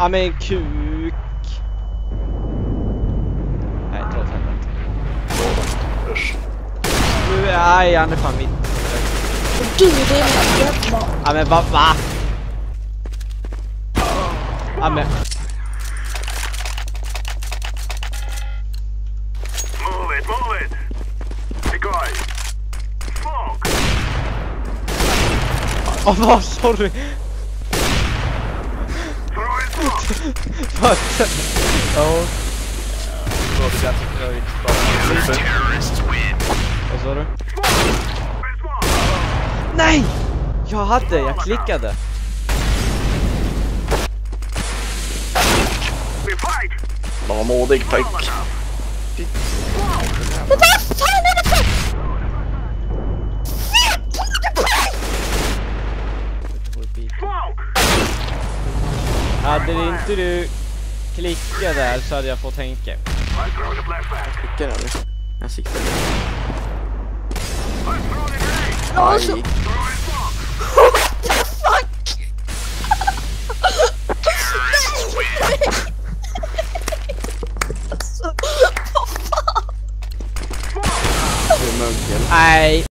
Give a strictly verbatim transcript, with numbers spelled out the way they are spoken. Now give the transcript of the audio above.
Ja men kuk. Nej, dra åt helvete. Usch. Nu är han är fan mitt. Du, det är en jävla... Ja men va? va? Ja men... Move it, move it! Hey guys! Fuck! Åh vad, sorry! Throw it fuck! Vad? Ja. Då blir jag till nöjd. Vad sa du? Nej! Jag hade, jag klickade. Vad modig pojk. Vad fan är det för? Hade inte du klickat där så hade jag fått tänka. Klickar jag nu? Jag siktar. Alltså... Aj. What the fuck? Alltså, vad fan? Du är munken. Nej.